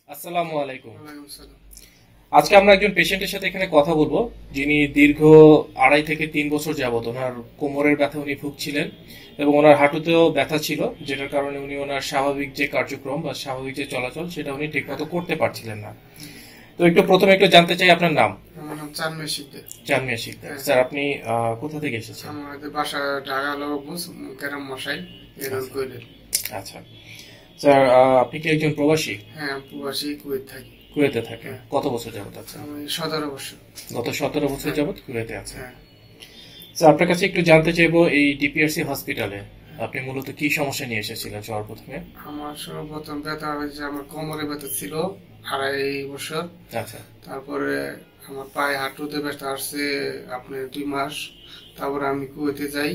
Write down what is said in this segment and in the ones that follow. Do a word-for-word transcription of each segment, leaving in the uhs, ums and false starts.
আসসালামু আলাইকুম। ওয়ালাইকুম সালাম। আজকে আমরা একজন পেশেন্টের সাথে এখানে কথা বলবো, যিনি দীর্ঘ আড়াই থেকে তিন বছর যাবত ওনার কোমরের ব্যথা উনি ভুগছিলেন এবং ওনার হাঁটুতেও ব্যথা ছিল, যেটার কারণে উনি ওনার স্বাভাবিক যে কার্যক্রম বা স্বাভাবিক যে চলাচল সেটা উনি ঠিকমতো করতে পারছিলেন না। তো একটু প্রথমে একটু জানতে চাই আপনার নাম। আমার নাম চানমিয়া শিকদার। জানমিয়া শিকদার হ্যাঁ, স্যার, আপনি আহ, কোথা থেকে এসেছেন? আমাদের বাসা ঢাকা লগবুজ কেরাম মশাই এরল কইলেন। আচ্ছা স্যার, আহ, আপনি কি একজন প্রবাসী? হ্যাঁ, প্রবাসী কুয়েত থাকি। কুয়েতে থাকে হ্যাঁ, কত বছর যাবত আছেন? আমি সতেরো বছর। গত সতেরো বছর হ্যাঁ, যাবত কুয়েতে আছেন। হ্যাঁ। স্যার, আপনার কাছে একটু জানতে চাইবো, এই ডিপিআরসি হসপিটালে আপনি মূলত কি সমস্যা নিয়ে এসেছিলেন সবার প্রথমে? আমার সর্বপ্রথম ব্যথা হয়েছে, আমার কোমরে ব্যথা ছিল আড়াই বছর। আচ্ছা। তারপরে আমার পায়ে হাঁটুতে ব্যথা আসছে আপনি দুই মাস। তারপরে আমি কুয়েতে যাই।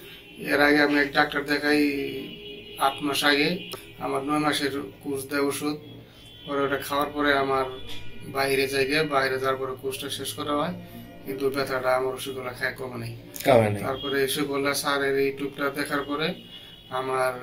এর আগে আমি এক ডাক্তার দেখাই আট মাস আগে। আমার নয় মাসের কোর্স দেয় ওষুধ। পরে ওটা খাওয়ার পরে আমার বাইরে যাই গে, বাইরে যাওয়ার পরে কোর্সটা শেষ করা হয়, কিন্তু ব্যথাটা আমার ওষুধগুলো খায় কমে নেই। কামে নেই। তারপরে এসে বললা স্যারের ইউটিউবটা দেখার পরে আমার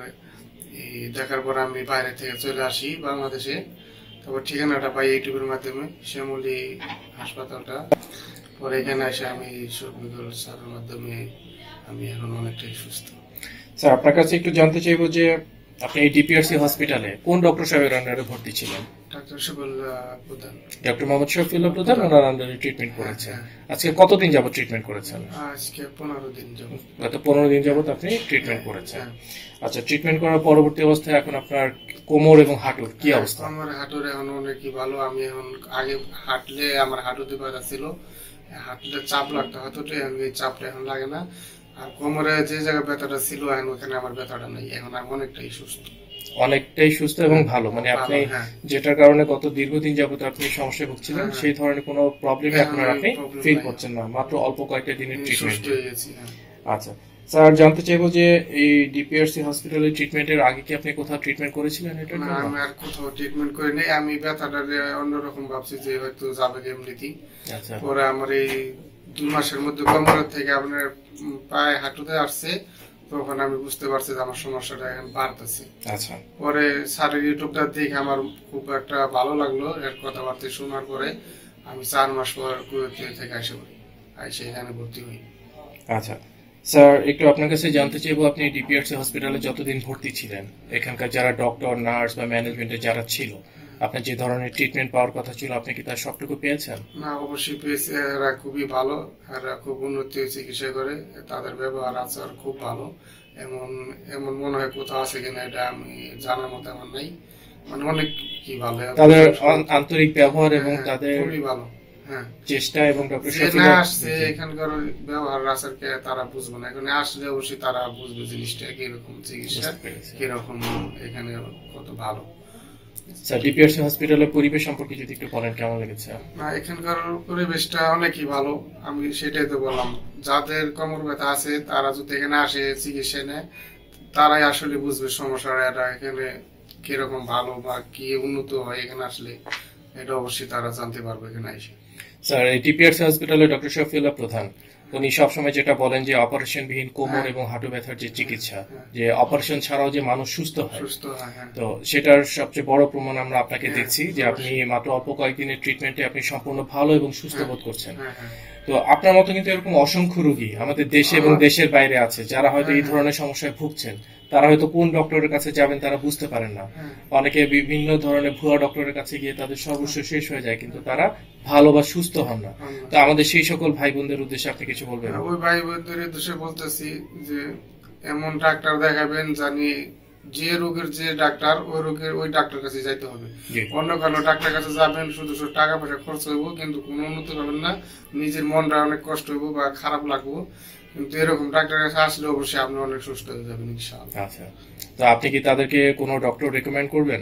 এই দেখার পরে আমি বাইরে থেকে চলে আসি বাংলাদেশে। তারপর ঠিকানাটা পাই ইউটিউবের মাধ্যমে, শ্যামলী হাসপাতালটা। পরে এখানে এসে আমি শফিকুল স্যারের মাধ্যমে আমি এখন অনেকটাই সুস্থ। স্যার, আপনার কাছে একটু জানতে চাইবো যে আপনি এই ডিপিআরসি হসপিটালে কোন ডক্টর সাহেবের আন্ডারে ভর্তি ছিলেন? ডাক্তার শফিকুল প্রধান। ডক্টর মোহাম্মদ শফিউল্লাহ প্রধান ওনার আন্ডারে ট্রিটমেন্ট হ্যাঁ, করেছেন। হ্যাঁ। আজকে কতদিন যাবত ট্রিটমেন্ট করেছেন? আজকে পনেরো দিন যাবত। গত পনেরো দিন যাবত আপনি ট্রিটমেন্ট করেছেন। হ্যাঁ, আচ্ছা, ট্রিটমেন্ট করার পরবর্তী অবস্থায় এখন আপনার কোমর এবং হাঁটুর কি হ্যাঁ, অবস্থা? আমার হাঁটুর এখন অনেকই ভালো। আমি এখন আগে হাঁটলে আমার হাঁটুতে ব্যথা ছিল, হাঁটলে চাপ লাগতো হাঁটুতে, এখন এই চাপটা এখন লাগে না। আর কোমরে যে জায়গায় ব্যথাটা ছিল এখন ওখানে আমার ব্যথাটা নেই, এখন আমি অনেকটাই সুস্থ। অনেকটাই সুস্থ এবং ভালো, মানে ভালো, আপনি হ্যাঁ। যেটার কারণে গত দীর্ঘদিন যাবত আপনি সমস্যায় ভুগছিলেন হ্যাঁ, সেই ধরনের কোনো প্রবলেম এখন এখন আর ওই আপনি প্রবলেম ফিল নাই। করছেন না, মাত্র অল্প কয়েকটা দিনের আমি ট্রিটমেন্ট। সুস্থ হয়ে গেছি, হ্যাঁ। আচ্ছা স্যার, জানতে চাইবো যে এই ডিপিআরসি হসপিটালের ট্রিটমেন্টের আগে কি আপনি কোথাও ট্রিটমেন্ট করেছিলেন এটার না, জন্য? আমি আর কোথাও ট্রিটমেন্ট করি নাই। আমি ব্যথাটা অন্যরকম ভাবছি যে হয়তো যাবে এমনিতেই। আচ্ছা। পরে আমার এই দুই মাসের মধ্যে কোমরের থেকে আপনার উম, পায়ে হাঁটুতে আসছে, তখন আমি বুঝতে পারছি যে আমার সমস্যাটা এখন বাড়তেছে। আচ্ছা। পরে স্যারের ইউটিউবটা দেখে আমার খুব একটা ভালো লাগলো, এর কথাবার্তা শোনার পরে আমি চার মাস পর কুয়েত থেকে আসে পড়ি, আইসে এখানে ভর্তি হই। আচ্ছা স্যার, একটু আপনার কাছে জানতে চাইবো, আপনি ডিপিআরসি হসপিটালে যতদিন ভর্তি ছিলেন এখানকার যারা ডক্টর, নার্স বা ম্যানেজমেন্টে যারা ছিল, আপনার যে ধরনের ট্রিটমেন্ট পাওয়ার কথা ছিল আপনি কি তার সবটুকু পেয়েছেন? না, অবশ্যই পেয়েছে। এরা খুবই ভালো, এরা খুব উন্নত চিকিৎসা করে, তাদের ব্যবহার আচার খুব ভালো। এমন এমন মনে হয় কোথাও আছে কিনা এটা আমি জানার মতো আমার নাই। মানে অনেক কি ভালো তাদের আন- আন্তরিক ব্যবহার এবং হ্যাঁ, তাদের খুবই ভালো। হ্যাঁ, চেষ্টা এবং ডক্টর যে না শফিউল্লাহ। আসছে এখানকার ব্যবহার আচারকে তারা বুঝবে না, এখানে আসলে অবশ্যই তারা বুঝবে জিনিসটা কিরকম চিকিৎসা, বুঝতে পেরেছি। কিরকম এখানে কত ভালো। স্যার, ডিপিআরসি হসপিটালের পরিবেশ সম্পর্কে যদি একটু বলেন, কেমন লেগেছে? না, এখানকার পরিবেশটা অনেকই ভালো। আমি সেটাই তো বললাম, যাদের কোমর ব্যথা আছে তারা যদি এখানে আসে চিকিৎসা নেয়, তারাই আসলে বুঝবে সমস্যাটা এটা এখানে কিরকম ভালো বা কি উন্নত হয় এখানে আসলে। এটা অবশ্যই তারা জানতে পারবে এখানে এসে। স্যার, এই ডিপিআরসি হসপিটালে ডক্টর শফিউল্লাহ প্রধান উনি সবসময় যেটা বলেন যে অপারেশনবিহীন কোমর হ্যাঁ, এবং হাঁটু ব্যথার যে চিকিৎসা, হ্যাঁ, যে অপারেশন ছাড়াও যে মানুষ সুস্থ হয়, সুস্থ হয়, হ্যাঁ। তো সেটার সবচেয়ে বড় প্রমাণ আমরা আপনাকে হ্যাঁ, দেখছি যে আপনি অবশ্যই। মাত্র অল্প কয়েকদিনের ট্রিটমেন্টে আপনি সম্পূর্ণ ভালো এবং সুস্থ হ্যাঁ, বোধ করছেন। হ্যাঁ, হ্যাঁ। তো আপনার মতো কিন্তু এরকম অসংখ্য রোগী আমাদের দেশে এবং আমার- দেশের বাইরে আছে যারা হয়তো এই হ্যাঁ, ধরনের সমস্যায় ভুগছেন। তারা হয়তো কোন ডক্টরের কাছে যাবেন তারা বুঝতে পারেন না। হ্যাঁ, অনেকে বিভিন্ন ধরনের ভুয়া ডক্টরের কাছে গিয়ে তাদের সর্বস্ব শেষ হয়ে যায়, কিন্তু তারা ভালো বা সুস্থ হন না। হ্যাঁ। তো আমাদের সেই সকল ভাই বোনদের উদ্দেশ্যে আপনি কিছু বলবেন? ওই ভাই বোনদের উদ্দেশ্যে বলতেছি যে এমন ডাক্তার দেখাবেন জানি যে রোগের যে ডাক্তার, ওই রোগের ওই ডাক্তার কাছে যাইতে হবে। জি। অন্য কারো ডাক্তার কাছে যাবেন, শুধু শুধু টাকা পয়সা খরচ হইব, কিন্তু কোনো উন্নতি পাবেন না। নিজের মনটা অনেক কষ্ট হইব বা খারাপ লাগবো। কিন্তু এরকম ডাক্তারের কাছে আসলে অবশ্যই আপনি অনেক সুস্থ হয়ে যাবেন ইনশাআল্লাহ। আচ্ছা, তো আপনি কি তাদেরকে কোনো ডক্টর রেকমেন্ড করবেন?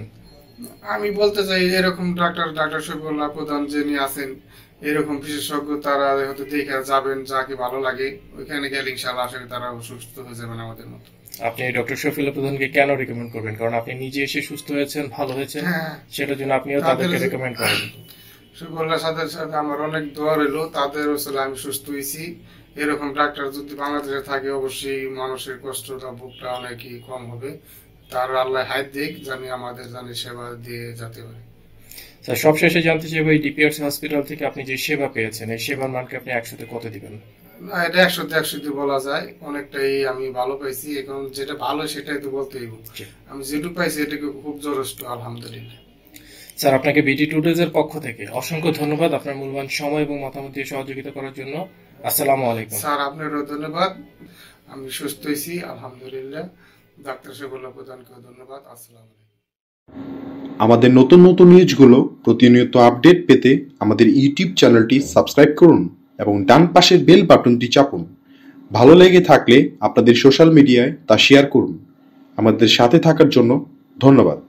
আমি বলতে চাই এরকম ডাক্তার ডাক্তার শফিউল্লাহ প্রধান যিনি আছেন, এরকম বিশেষজ্ঞ তারা হয়তো দেখে যাবেন, যাকে ভালো লাগে ওইখানে গেলে ইনশাআল্লাহ আশা করি তারা সুস্থ হয়ে যাবেন আমাদের মতো। আপনি ডক্টর শফিউল্লাহ প্রধানকে কেন রেকমেন্ড করবেন? কারণ আপনি নিজে এসে সুস্থ হয়েছেন, ভালো হয়েছেন, হ্যাঁ, সেটার জন্য আপনিও তাদের তাদেরকে রেকমেন্ড করেন। শফিউল্লাহর সাথে সাথে আমার অনেক দোয়া রইলো, তাদের আসলে আমি সুস্থ হয়েছি। এরকম ডাক্তার যদি বাংলাদেশে থাকে অবশ্যই মানুষের কষ্টটা বুকটা অনেকই কম হবে। তার আল্লাহ হায়াত দিক, জানি আমাদের জানি সেবা দিয়ে যেতে পারে। স্যার সবশেষে জানতে চাইবো এই ডিপিআরসি হসপিটাল থেকে আপনি যে সেবা পেয়েছেন এই সেবার মানকে আপনি একশোতে কত দিবেন? না, এটা একশোতে একশোতে বলা যায়, অনেকটাই আমি ভালো পাইছি। এখন যেটা ভালো সেটাই তো বলতেই হবে। জি। আমি যেটুকু পাইছি এটাকে খুব যথেষ্ট, আলহামদুলিল্লাহ। স্যার আপনাকে বিডি টুডেজ এর পক্ষ থেকে অসংখ্য ধন্যবাদ আপনার মূল্যবান সময় এবং মতামত দিয়ে সহযোগিতা করার জন্য। আসসালামু আলাইকুম। স্যার আপনারও ধন্যবাদ। আমি সুস্থ হয়েছি আলহামদুলিল্লাহ। ডাক্তার সাহেবুল্লাহ প্রধানকেও ধন্যবাদ। আসসালামু আলাইকুম। আমাদের নতুন নতুন নিউজগুলো প্রতিনিয়ত আপডেট পেতে আমাদের ইউটিউব চ্যানেলটি সাবস্ক্রাইব করুন এবং ডান পাশের বেল বাটনটি চাপুন। ভালো লেগে থাকলে আপনাদের সোশ্যাল মিডিয়ায় তা শেয়ার করুন। আমাদের সাথে থাকার জন্য ধন্যবাদ।